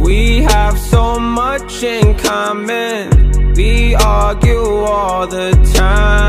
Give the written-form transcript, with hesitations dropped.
We have so much in common. We argue all the time.